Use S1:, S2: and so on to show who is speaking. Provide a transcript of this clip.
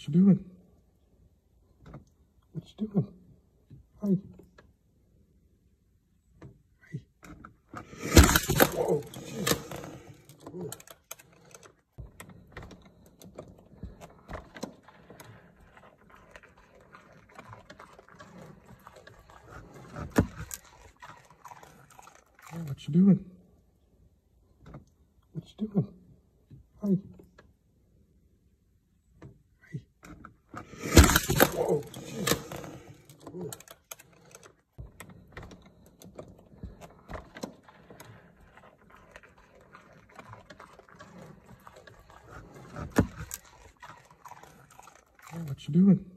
S1: What you doing? What you doing? Hi. Hi. Whoa, jeez. Whoa. Yeah, what you doing? What you doing? Hi. Hi. Whoa, jeez. Whoa. Yeah, what you doing?